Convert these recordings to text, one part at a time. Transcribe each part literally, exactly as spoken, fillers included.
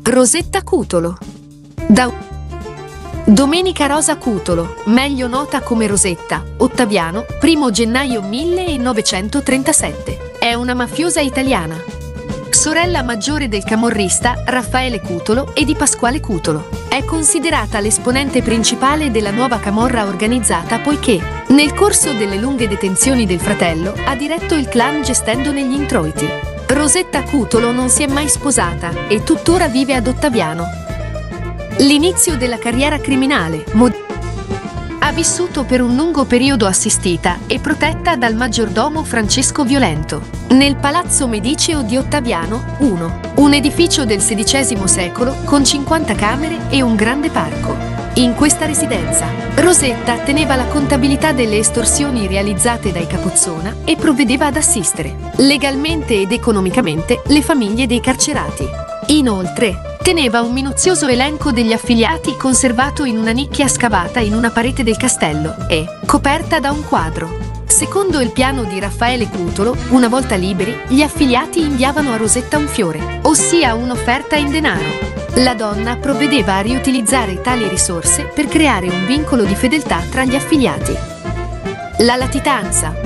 Rosetta Cutolo. Da Domenica Rosa Cutolo, meglio nota come Rosetta, Ottaviano, primo gennaio millenovecentotrentasette. È una mafiosa italiana. Sorella maggiore del camorrista Raffaele Cutolo e di Pasquale Cutolo. È considerata l'esponente principale della nuova camorra organizzata poiché, nel corso delle lunghe detenzioni del fratello, ha diretto il clan gestendone gli introiti. Rosetta Cutolo non si è mai sposata e tuttora vive ad Ottaviano. L'inizio della carriera criminale. Ha vissuto per un lungo periodo assistita e protetta dal maggiordomo Francesco Violento nel Palazzo Mediceo di Ottaviano uno, un edificio del sedicesimo secolo con cinquanta camere e un grande parco. In questa residenza, Rosetta teneva la contabilità delle estorsioni realizzate dai Capozzona e provvedeva ad assistere, legalmente ed economicamente, le famiglie dei carcerati. Inoltre, teneva un minuzioso elenco degli affiliati conservato in una nicchia scavata in una parete del castello e coperta da un quadro. Secondo il piano di Raffaele Cutolo, una volta liberi, gli affiliati inviavano a Rosetta un fiore, ossia un'offerta in denaro. La donna provvedeva a riutilizzare tali risorse per creare un vincolo di fedeltà tra gli affiliati. La latitanza.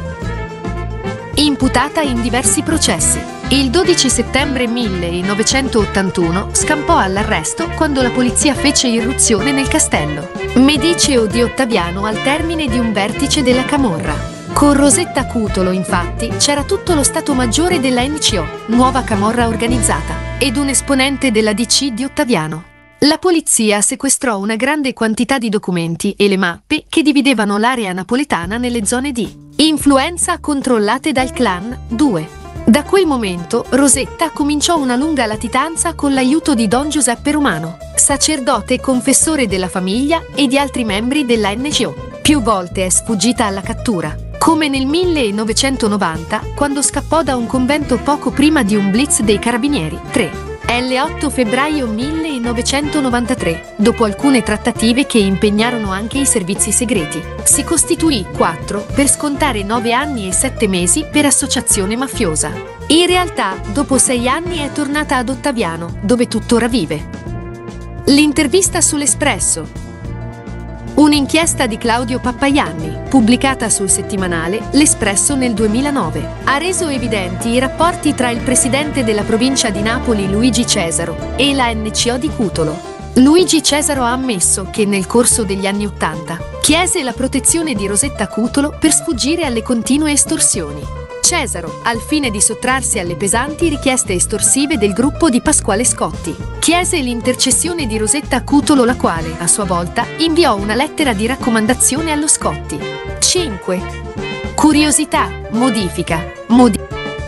Imputata in diversi processi. Il dodici settembre millenovecentottantuno scampò all'arresto quando la polizia fece irruzione nel castello Mediceo di Ottaviano al termine di un vertice della camorra. Con Rosetta Cutolo, infatti, c'era tutto lo Stato Maggiore della N C O, nuova camorra organizzata, ed un esponente della D C di Ottaviano. La polizia sequestrò una grande quantità di documenti e le mappe che dividevano l'area napoletana nelle zone di influenza controllate dal clan due. Da quel momento Rosetta cominciò una lunga latitanza con l'aiuto di Don Giuseppe Romano, sacerdote e confessore della famiglia e di altri membri della N C O. Più volte è sfuggita alla cattura, come nel millenovecentonovanta, quando scappò da un convento poco prima di un blitz dei carabinieri. tre. l'otto febbraio millenovecentonovantatré, dopo alcune trattative che impegnarono anche i servizi segreti, si costituì quattro per scontare nove anni e sette mesi per associazione mafiosa. In realtà, dopo sei anni è tornata ad Ottaviano, dove tuttora vive. L'intervista sull'Espresso. Un'inchiesta di Claudio Pappaianni, pubblicata sul settimanale L'Espresso nel duemilanove, ha reso evidenti i rapporti tra il presidente della provincia di Napoli Luigi Cesaro e la N C O di Cutolo. Luigi Cesaro ha ammesso che nel corso degli anni Ottanta chiese la protezione di Rosetta Cutolo per sfuggire alle continue estorsioni. Cesaro, al fine di sottrarsi alle pesanti richieste estorsive del gruppo di Pasquale Scotti, chiese l'intercessione di Rosetta Cutolo, la quale, a sua volta, inviò una lettera di raccomandazione allo Scotti. cinque. Curiosità, modifica, modi-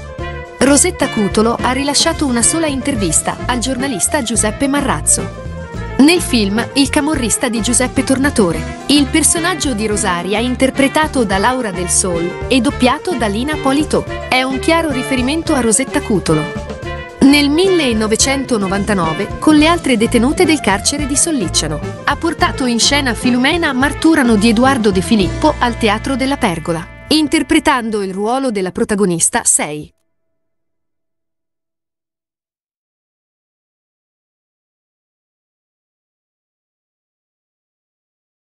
Rosetta Cutolo ha rilasciato una sola intervista al giornalista Giuseppe Marrazzo. Nel film Il camorrista di Giuseppe Tornatore, il personaggio di Rosaria, interpretato da Laura Del Sol e doppiato da Lina Polito, è un chiaro riferimento a Rosetta Cutolo. Nel millenovecentonovantanove, con le altre detenute del carcere di Sollicciano, ha portato in scena Filumena Marturano di Edoardo De Filippo al Teatro della Pergola, interpretando il ruolo della protagonista sei.